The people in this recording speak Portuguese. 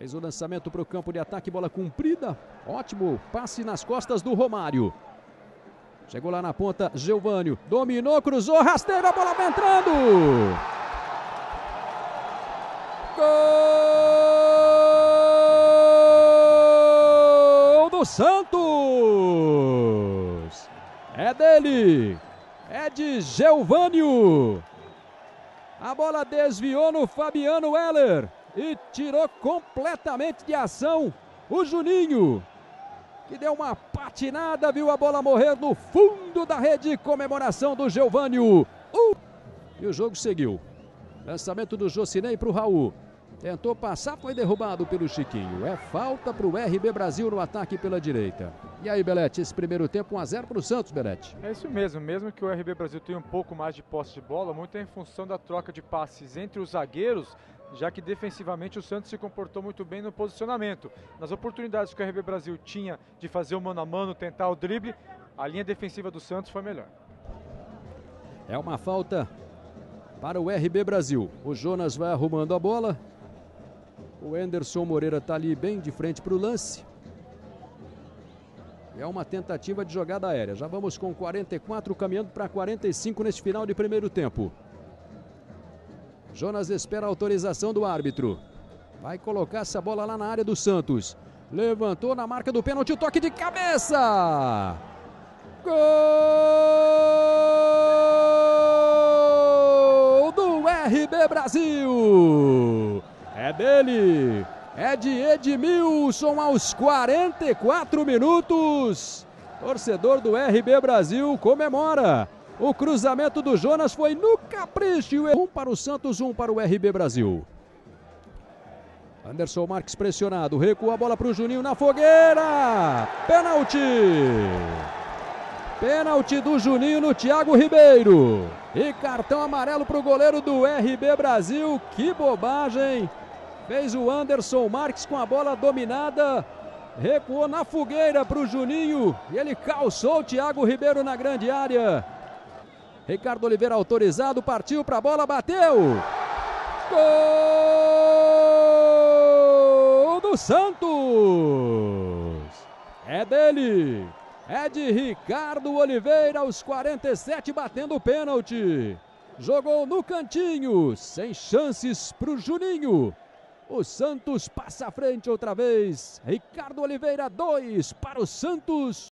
Fez o lançamento para o campo de ataque, bola comprida. Ótimo passe nas costas do Romário. Chegou lá na ponta, Geovânio. Dominou, cruzou, rasteiro, a bola vai entrando. Gol do Santos! É dele! É de Geovânio! A bola desviou no Fabiano Heller e tirou completamente de ação o Juninho, que deu uma patinada, viu a bola morrer no fundo da rede. Comemoração do Geovânio. E o jogo seguiu. Lançamento do Jocinei para o Raul. Tentou passar, foi derrubado pelo Chiquinho. É falta para o RB Brasil no ataque pela direita. E aí, Belete, esse primeiro tempo 1-0 para o Santos, Belete. É isso mesmo, mesmo que o RB Brasil tenha um pouco mais de posse de bola, muito em função da troca de passes entre os zagueiros, já que defensivamente o Santos se comportou muito bem no posicionamento. Nas oportunidades que o RB Brasil tinha de fazer o mano a mano, tentar o drible, a linha defensiva do Santos foi melhor. É uma falta para o RB Brasil. O Jonas vai arrumando a bola. O Anderson Moreira está ali bem de frente para o lance. É uma tentativa de jogada aérea. Já vamos com 44, caminhando para 45 neste final de primeiro tempo. Jonas espera a autorização do árbitro. Vai colocar essa bola lá na área do Santos. Levantou na marca do pênalti, o toque de cabeça. Gol do RB Brasil. É dele. É de Edmilson aos 44 minutos. Torcedor do RB Brasil comemora. O cruzamento do Jonas foi no capricho. Um para o Santos, um para o RB Brasil. Anderson Marques pressionado. Recua a bola para o Juninho na fogueira. Pênalti. Pênalti do Juninho no Thiago Ribeiro. E cartão amarelo para o goleiro do RB Brasil. Que bobagem. Fez o Anderson Marques com a bola dominada. Recuou na fogueira para o Juninho. E ele calçou o Thiago Ribeiro na grande área. Ricardo Oliveira autorizado, partiu para a bola, bateu. Gol do Santos. É dele. É de Ricardo Oliveira aos 47, batendo o pênalti. Jogou no cantinho, sem chances para o Juninho. O Santos passa à frente outra vez. Ricardo Oliveira, 2 para o Santos.